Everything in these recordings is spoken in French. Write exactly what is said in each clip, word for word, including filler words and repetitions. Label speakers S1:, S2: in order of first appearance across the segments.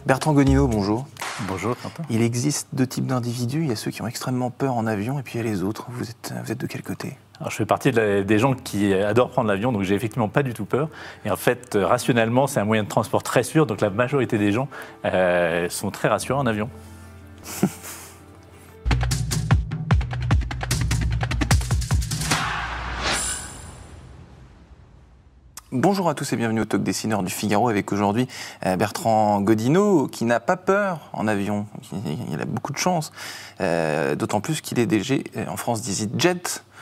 S1: Bertrand Godino, bonjour.
S2: Bonjour Quentin.
S1: Il existe deux types d'individus, il y a ceux qui ont extrêmement peur en avion et puis il y a les autres. Vous êtes, vous êtes de quel côté ?
S2: Alors, je fais partie de la, des gens qui adorent prendre l'avion, donc j'ai effectivement pas du tout peur. Et en fait, euh, rationnellement, c'est un moyen de transport très sûr, donc la majorité des gens euh, sont très rassurés en avion.
S1: Bonjour à tous et bienvenue au Talk Dessineur du Figaro avec aujourd'hui euh, Bertrand Godino qui n'a pas peur en avion, il a beaucoup de chance, euh, d'autant plus qu'il est D G en France d'EasyJet.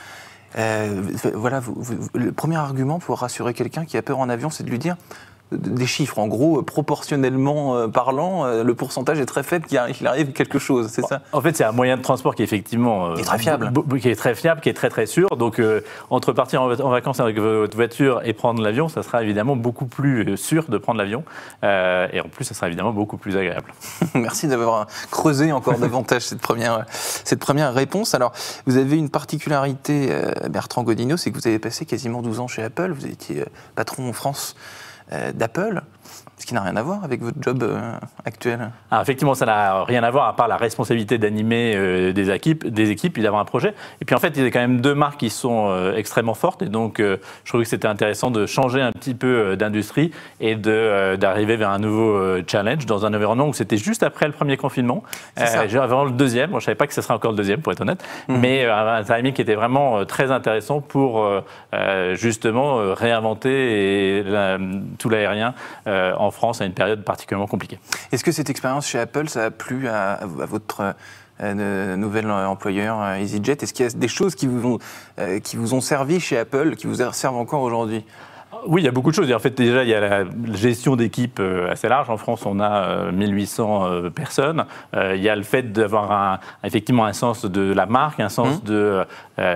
S1: Euh, voilà, vous, vous, le premier argument pour rassurer quelqu'un qui a peur en avion, c'est de lui dire des chiffres. En gros, proportionnellement parlant, le pourcentage est très faible qu'il arrive, arrive quelque chose, c'est ça ?
S2: En fait, c'est un moyen de transport qui est effectivement euh,
S1: qui est très fiable,
S2: qui est très fiable, qui est très très sûr. Donc, euh, entre partir en, en vacances avec votre voiture et prendre l'avion, ça sera évidemment beaucoup plus sûr de prendre l'avion. Euh, et en plus, ça sera évidemment beaucoup plus agréable.
S1: Merci d'avoir creusé encore davantage cette première cette première réponse. Alors, vous avez une particularité, euh, Bertrand Godino, c'est que vous avez passé quasiment douze ans chez Apple. Vous étiez patron en France d'Apple, ce qui n'a rien à voir avec votre job euh, actuel.
S2: Ah, effectivement, ça n'a rien à voir à part la responsabilité d'animer euh, des équipes, des équipes, puis d'avoir un projet. Et puis en fait, il y a quand même deux marques qui sont euh, extrêmement fortes, et donc euh, je trouvais que c'était intéressant de changer un petit peu euh, d'industrie et de, euh, d'arriver vers un nouveau euh, challenge dans un environnement où c'était juste après le premier confinement, euh, avant le deuxième. Moi, je ne savais pas que ce serait encore le deuxième, pour être honnête, mmh. mais euh, un timing qui était vraiment euh, très intéressant pour euh, euh, justement euh, réinventer et, la, tout l'aérien euh, en France à une période particulièrement compliquée.
S1: Est-ce que cette expérience chez Apple, ça a plu à, à votre euh, nouvel employeur euh, EasyJet ? Est-ce qu'il y a des choses qui vous ont, euh, qui vous ont servi chez Apple, qui vous servent encore aujourd'hui ?
S2: Oui, il y a beaucoup de choses. Et en fait, déjà, il y a la gestion d'équipe assez large. En France, on a mille huit cents personnes. Il y a le fait d'avoir un, effectivement un sens de la marque, un sens mmh. de,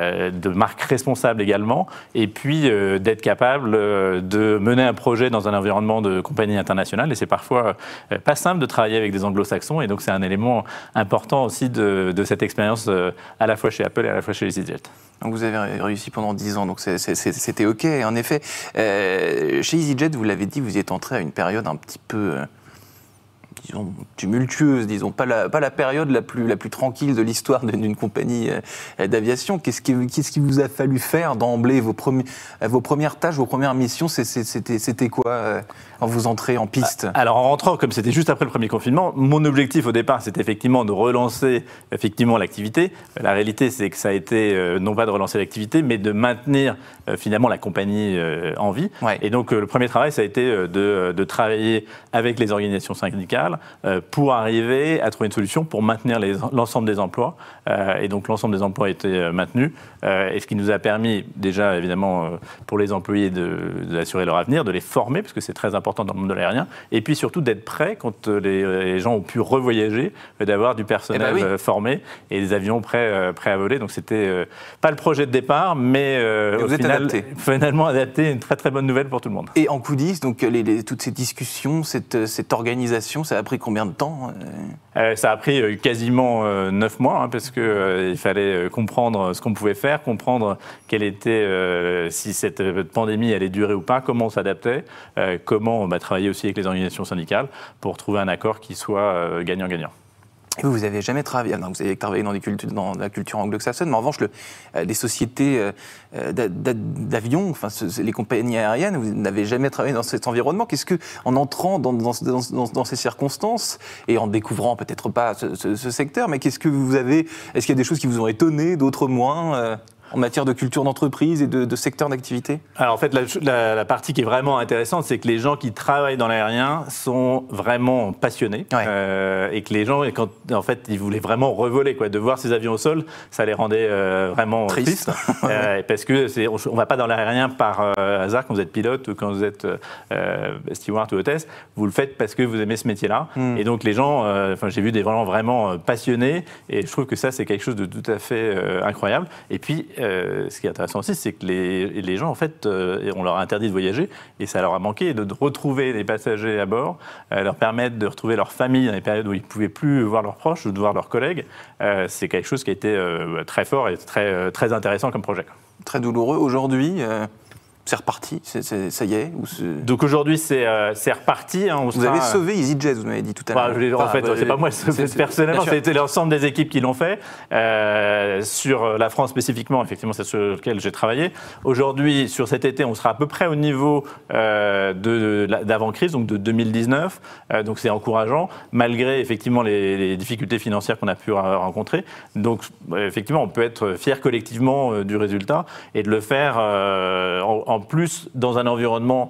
S2: de marque responsable également, et puis d'être capable de mener un projet dans un environnement de compagnie internationale. Et c'est parfois pas simple de travailler avec des anglo-saxons. Et donc, c'est un élément important aussi de, de cette expérience à la fois chez Apple et à la fois chez EasyJet.
S1: Donc vous avez réussi pendant dix ans, donc c'est, c'est, c'était OK. En effet, euh, chez EasyJet, vous l'avez dit, vous y êtes entré à une période un petit peu, euh, disons, tumultueuse, disons, pas la, pas la période la plus, la plus tranquille de l'histoire d'une, d'une compagnie euh, d'aviation. Qu'est-ce qui, qu'est-ce qui vous a fallu faire d'emblée, vos, premi- vos premières tâches, vos premières missions, c'est, c'est, c'était, c'était quoi euh, quand vous entrez en piste ?
S2: Alors en rentrant, comme c'était juste après le premier confinement, mon objectif au départ, c'était effectivement de relancer effectivement l'activité. La réalité, c'est que ça a été euh, non pas de relancer l'activité, mais de maintenir euh, finalement la compagnie euh, en vie. Ouais. Et donc euh, le premier travail, ça a été euh, de, de travailler avec les organisations syndicales euh, pour arriver à trouver une solution pour maintenir les, l'ensemble des emplois. Euh, et donc l'ensemble des emplois a été euh, maintenu. Euh, et ce qui nous a permis déjà évidemment euh, pour les employés de, d'assurer leur avenir, de les former, parce que c'est très important dans le monde de l'aérien, et puis surtout d'être prêt quand les, les gens ont pu revoyager, d'avoir du personnel eh ben oui. formé et des avions prêts, prêts à voler. Donc c'était euh, pas le projet de départ, mais euh, au final, adapté. finalement adapté, une très très bonne nouvelle pour tout le monde.
S1: Et en coulisses, donc les, les, toutes ces discussions, cette, cette organisation, ça a pris combien de temps ?
S2: euh, Ça a pris euh, quasiment euh, neuf mois, hein, parce qu'il euh, fallait comprendre ce qu'on pouvait faire, comprendre quelle était, euh, si cette pandémie allait durer ou pas, comment on s'adaptait, euh, comment on va travailler aussi avec les organisations syndicales pour trouver un accord qui soit euh, gagnant-gagnant.
S1: Et vous, vous n'avez jamais travaillé, non, vous avez travaillé dans, des cultures, dans la culture anglo-saxonne, mais en revanche, le, euh, les sociétés euh, d'avions, enfin, ce, les compagnies aériennes, vous n'avez jamais travaillé dans cet environnement. Qu'est-ce que, en entrant dans, dans, dans, dans, dans ces circonstances et en découvrant peut-être pas ce, ce, ce secteur, mais qu'est-ce que vous avez, est-ce qu'il y a des choses qui vous ont étonné, d'autres moins euh en matière de culture d'entreprise et de, de secteur d'activité ?
S2: Alors en fait, la, la, la partie qui est vraiment intéressante, c'est que les gens qui travaillent dans l'aérien sont vraiment passionnés. Ouais. Euh, et que les gens, quand en fait, ils voulaient vraiment revoler, quoi. De voir ces avions au sol, ça les rendait euh, vraiment tristes. Triste. euh, parce que c'est, on ne va pas dans l'aérien par euh, hasard quand vous êtes pilote ou quand vous êtes euh, steward ou hôtesse. Vous le faites parce que vous aimez ce métier-là. Mm. Et donc les gens, euh, j'ai vu des gens vraiment passionnés. Et je trouve que ça, c'est quelque chose de tout à fait euh, incroyable. Et puis, Euh, ce qui est intéressant aussi, c'est que les, les gens, en fait, euh, on leur a interdit de voyager et ça leur a manqué de, de retrouver les passagers à bord, euh, leur permettre de retrouver leur famille dans les périodes où ils ne pouvaient plus voir leurs proches ou de voir leurs collègues. Euh, c'est quelque chose qui a été euh, très fort et très, très intéressant comme projet.
S1: Très douloureux. Aujourd'hui, euh, C'est reparti, c'est, c'est, ça y est ou
S2: Donc aujourd'hui, c'est, euh, c'est reparti. Hein, on
S1: vous
S2: sera...
S1: avez sauvé EasyJet, vous m'avez dit tout à l'heure.
S2: Bah, je en ah, fait, bah, c'est pas moi, c'est, personnellement, c'était l'ensemble des équipes qui l'ont fait. Euh, sur la France spécifiquement, effectivement, c'est sur lequel j'ai travaillé. Aujourd'hui, sur cet été, on sera à peu près au niveau euh, de, de, d'avant-crise, donc de deux mille dix-neuf. Euh, donc c'est encourageant, malgré effectivement les, les difficultés financières qu'on a pu rencontrer. Donc effectivement, on peut être fier collectivement euh, du résultat et de le faire euh, en, en plus dans un environnement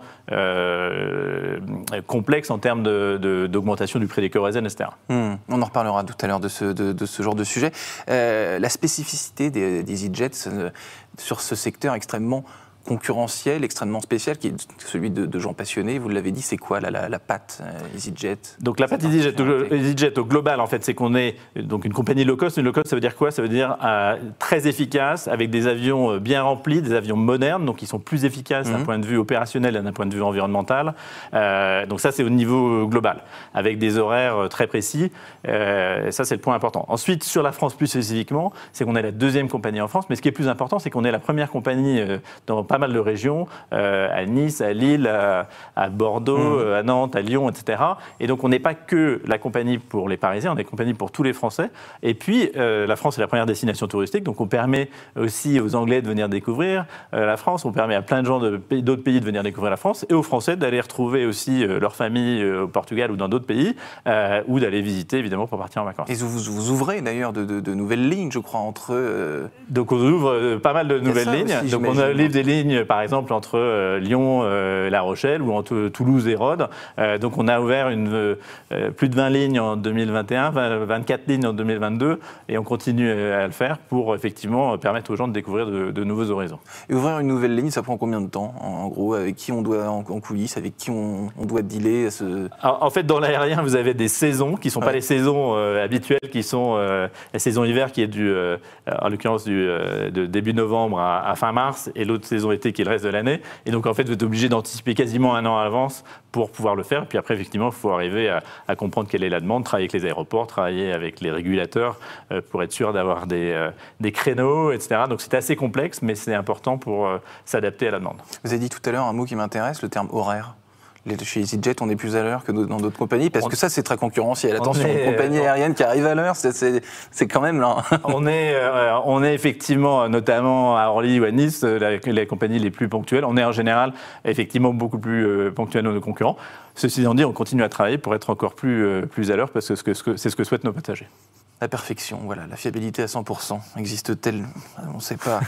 S2: euh, complexe en termes de, de, d'augmentation du prix des kérosènes, et cetera.
S1: Mmh, on en reparlera tout à l'heure de ce, de, de ce genre de sujet. Euh, la spécificité des, des EasyJet euh, sur ce secteur extrêmement concurrentiel, extrêmement spécial, qui est celui de, de gens passionnés. Vous l'avez dit, c'est quoi la, la, la patte euh, EasyJet?
S2: Donc la patte EasyJet, EasyJet au global, en fait, c'est qu'on est donc une compagnie low cost. Une low cost, ça veut dire quoi? Ça veut dire euh, très efficace, avec des avions bien remplis, des avions modernes, donc qui sont plus efficaces d'un mmh. point de vue opérationnel et d'un point de vue environnemental. Euh, donc ça, c'est au niveau global, avec des horaires très précis. Euh, ça, c'est le point important. Ensuite, sur la France plus spécifiquement, c'est qu'on est la deuxième compagnie en France. Mais ce qui est plus important, c'est qu'on est la première compagnie euh, dans pas mal de régions, euh, à Nice, à Lille, à, à Bordeaux, mmh. à Nantes, à Lyon, et cetera. Et donc on n'est pas que la compagnie pour les Parisiens, on est la compagnie pour tous les Français. Et puis euh, la France est la première destination touristique, donc on permet aussi aux Anglais de venir découvrir euh, la France, on permet à plein de gens de, d'autres pays de venir découvrir la France, et aux Français d'aller retrouver aussi euh, leur famille euh, au Portugal ou dans d'autres pays, euh, ou d'aller visiter évidemment pour partir en vacances.
S1: Et vous, vous ouvrez d'ailleurs de, de, de nouvelles lignes, je crois, entre... Euh...
S2: Donc on ouvre euh, pas mal de nouvelles
S1: ça
S2: lignes,
S1: aussi,
S2: donc on a livre des lignes par exemple entre euh, Lyon et euh, La Rochelle ou entre Toulouse et Rhodes. Euh, donc on a ouvert une, euh, plus de vingt lignes en deux mille vingt et un, vingt-quatre lignes en deux mille vingt-deux et on continue à le faire pour effectivement permettre aux gens de découvrir de, de nouveaux horizons.
S1: Et ouvrir une nouvelle ligne, ça prend combien de temps en, en gros? Avec qui on doit en, en coulisses, avec qui on, on doit dealer ce...
S2: Alors, en fait, dans l'aérien, vous avez des saisons qui ne sont ouais. pas les saisons euh, habituelles, qui sont euh, la saison hiver qui est du, euh, en l'occurrence du euh, de début novembre à, à fin mars et l'autre saison été qui est le reste de l'année. Et donc, en fait, vous êtes obligé d'anticiper quasiment un an à l'avance pour pouvoir le faire. Et puis après, effectivement, il faut arriver à, à comprendre quelle est la demande, travailler avec les aéroports, travailler avec les régulateurs euh, pour être sûr d'avoir des, euh, des créneaux, et cetera. Donc, c'est assez complexe, mais c'est important pour euh, s'adapter à la demande.
S1: Vous avez dit tout à l'heure un mot qui m'intéresse, le terme horaire. Chez EasyJet, on est plus à l'heure que dans d'autres compagnies, parce on, que ça, c'est très concurrentiel. Attention, est, une compagnie aérienne qui arrive à l'heure, c'est, c'est, c'est quand même là.
S2: on, est, euh, on est effectivement, notamment à Orly ou à Nice, la, les compagnies les plus ponctuelles. On est en général, effectivement, beaucoup plus euh, ponctuels que nos concurrents. Ceci étant dit, on continue à travailler pour être encore plus, euh, plus à l'heure, parce que c'est ce que, c'est ce que souhaitent nos passagers.
S1: La perfection, voilà, la fiabilité à cent pour cent, existe-t-elle? On ne sait pas.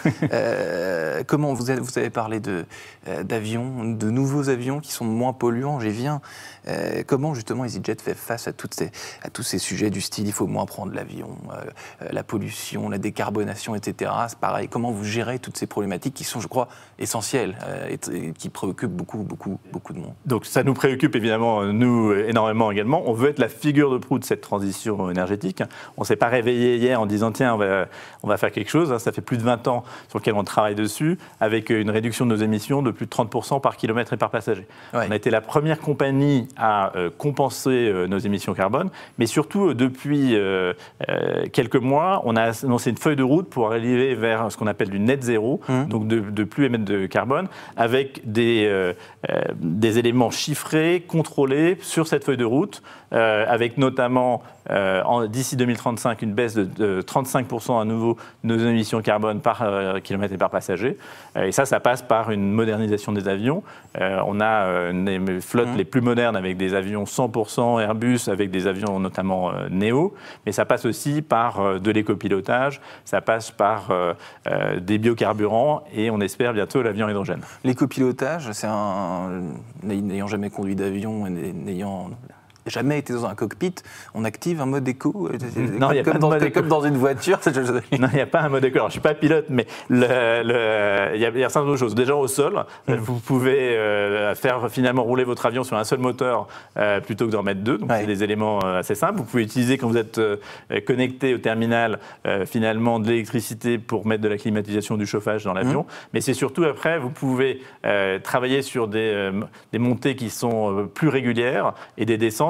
S1: euh, comment vous avez, vous avez parlé de, euh, d'avions, de nouveaux avions qui sont moins polluants, j'y viens. Euh, comment justement EasyJet fait face à, toutes ces, à tous ces sujets du style il faut moins prendre l'avion, euh, la pollution, la décarbonation, et cetera. C'est pareil, comment vous gérez toutes ces problématiques qui sont, je crois, essentielles euh, et, et qui préoccupent beaucoup, beaucoup, beaucoup de monde?
S2: Donc ça nous préoccupe évidemment, nous, énormément également. On veut être la figure de proue de cette transition énergétique. On ne s'est pas réveillé hier en disant tiens, on va, on va faire quelque chose. Ça fait plus de vingt ans sur lequel on travaille dessus, avec une réduction de nos émissions de plus de trente pour cent par kilomètre et par passager. Ouais. On a été la première compagnie à euh, compenser euh, nos émissions carbone, mais surtout euh, depuis euh, euh, quelques mois, on a annoncé une feuille de route pour arriver vers ce qu'on appelle du net zéro, mmh. donc de, de plus émettre de carbone, avec des, euh, euh, des éléments chiffrés, contrôlés sur cette feuille de route, euh, avec notamment euh, en, d'ici deux mille trente-cinq une baisse de, de trente-cinq pour cent à nouveau de nos émissions carbone par euh, kilomètre et par passager. Euh, et ça, ça passe par une modernisation des avions. Euh, on a euh, les flottes mmh. les plus modernes avec des avions cent pour cent Airbus, avec des avions notamment euh, Neo, mais ça passe aussi par euh, de l'écopilotage, ça passe par euh, euh, des biocarburants et on espère bientôt l'avion hydrogène.
S1: L'écopilotage, c'est un... n'ayant jamais conduit d'avion et n'ayant jamais été dans un cockpit, on active un mode éco
S2: non,
S1: comme, comme, dans, comme dans une voiture.
S2: Non, il n'y a pas un mode éco. Alors, je ne suis pas pilote, mais le, le, il y a, il y a un certain nombre de choses. Déjà, au sol, mmh. vous pouvez euh, faire finalement rouler votre avion sur un seul moteur euh, plutôt que d'en mettre deux. Donc, ouais. c'est des éléments euh, assez simples. Vous pouvez utiliser, quand vous êtes euh, connecté au terminal, euh, finalement, de l'électricité pour mettre de la climatisation, du chauffage dans l'avion. Mmh. Mais c'est surtout, après, vous pouvez euh, travailler sur des, euh, des montées qui sont euh, plus régulières et des descentes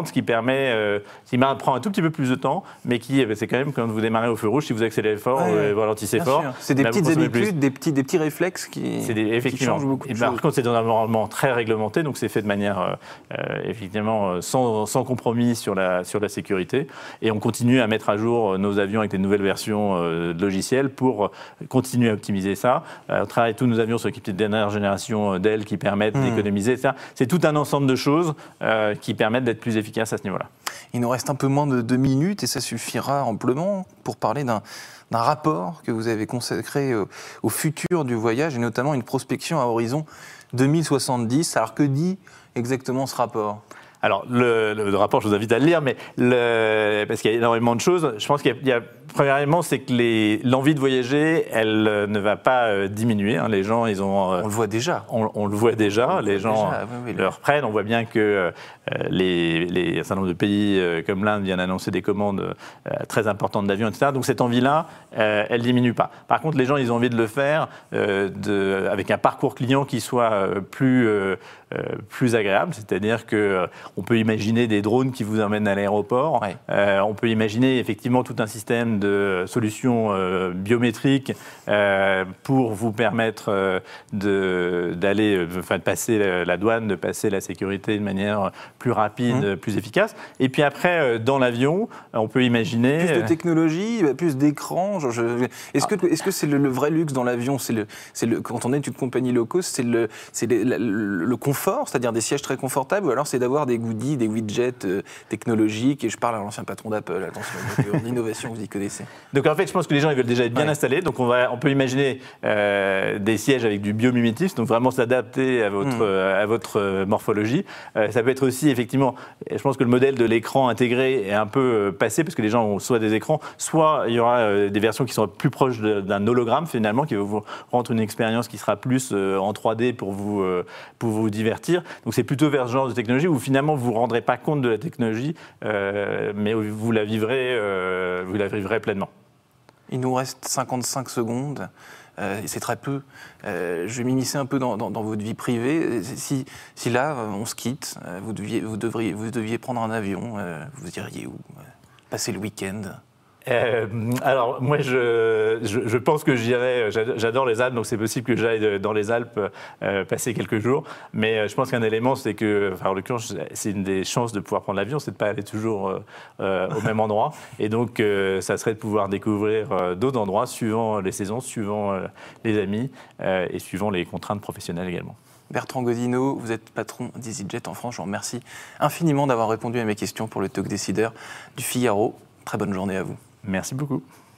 S2: ce qui permet, euh, qui prend un tout petit peu plus de temps, mais qui, c'est quand même quand vous démarrez au feu rouge, si vous accélérez fort, ouais, euh, vous ralentissez fort.
S1: C'est des petites habitudes, des petits, des petits réflexes qui,
S2: des, effectivement. qui changent beaucoup de choses. Par contre, c'est dans un environnement très réglementé, donc c'est fait de manière euh, effectivement sans, sans compromis sur la, sur la sécurité. Et on continue à mettre à jour nos avions avec des nouvelles versions euh, de logiciels pour continuer à optimiser ça. Euh, on travaille tous nos avions sur l'équipe de dernière génération d'A I L qui permettent mmh. d'économiser, et cetera. C'est tout un ensemble de choses euh, qui permettent d'être plus efficaces à ce niveau-là.
S1: Il nous reste un peu moins de deux minutes et ça suffira amplement pour parler d'un, d'un rapport que vous avez consacré au, au futur du voyage et notamment une prospection à horizon deux mille soixante-dix. Alors que dit exactement ce rapport ?
S2: Alors, le, le, le rapport, je vous invite à le lire, mais le, parce qu'il y a énormément de choses. Je pense qu'il y a, il y a premièrement, c'est que les, l'envie de voyager, elle euh, ne va pas euh, diminuer. Hein. Les gens, ils ont...
S1: Euh, on le voit déjà.
S2: On, on le voit déjà.
S1: On
S2: les
S1: le
S2: gens
S1: déjà. Oui, oui,
S2: le reprennent. On voit bien que euh, les, les, un certain nombre de pays euh, comme l'Inde viennent annoncer des commandes euh, très importantes d'avions, et cetera. Donc cette envie-là, euh, elle ne diminue pas. Par contre, les gens, ils ont envie de le faire euh, de, avec un parcours client qui soit euh, plus, euh, euh, plus agréable. C'est-à-dire qu'on euh, peut imaginer des drones qui vous emmènent à l'aéroport.
S1: Ouais.
S2: Euh, on peut imaginer effectivement tout un système de solutions Euh, biométriques euh, pour vous permettre euh, de, d'aller, euh, enfin, de passer la, la douane, de passer la sécurité de manière plus rapide, mmh. plus efficace. Et puis après, euh, dans l'avion, on peut imaginer...
S1: Plus de technologie, plus d'écran. Je, je, est-ce, ah. que, est-ce que c'est le, le vrai luxe dans l'avion, c'est le, c'est le, quand on est une compagnie low cost, c'est, le, c'est le, le, le confort, c'est-à-dire des sièges très confortables, ou alors c'est d'avoir des goodies, des widgets euh, technologiques, et je parle à l'ancien patron d'Apple, attention, donc, d'innovation, vous y connaissez.
S2: Donc en fait, je pense que les gens ils veulent déjà être bien ouais. installés, donc on, va, on peut imaginer euh, des sièges avec du biomimétisme, donc vraiment s'adapter à votre, mmh. euh, à votre morphologie. Euh, ça peut être aussi, effectivement, je pense que le modèle de l'écran intégré est un peu euh, passé, parce que les gens ont soit des écrans, soit il y aura euh, des versions qui seront plus proches de, d'un hologramme, finalement, qui va vous rendre une expérience qui sera plus euh, en trois D pour vous, euh, pour vous divertir. Donc c'est plutôt vers ce genre de technologie où finalement vous ne vous rendrez pas compte de la technologie, euh, mais vous la vivrez, euh, vous la vivrez pleinement.
S1: Il nous reste cinquante-cinq secondes, euh, c'est très peu. Euh, je vais m'immiscer un peu dans, dans, dans votre vie privée. Si, si là, on se quitte, vous deviez, vous devriez, vous deviez prendre un avion, euh, vous iriez où ? Passer le week-end ?
S2: Euh, alors moi je, je, je pense que j'irai, j'adore les Alpes, donc c'est possible que j'aille dans les Alpes euh, passer quelques jours, mais je pense qu'un élément c'est que, enfin en l'occurrence c'est une des chances de pouvoir prendre l'avion, c'est de ne pas aller toujours euh, au même endroit, et donc euh, ça serait de pouvoir découvrir euh, d'autres endroits suivant les saisons, suivant euh, les amis euh, et suivant les contraintes professionnelles également.
S1: Bertrand Godino, vous êtes patron d'EasyJet en France, je vous remercie infiniment d'avoir répondu à mes questions pour le Talk Décideur du Figaro. Très bonne journée à vous.
S2: Merci beaucoup.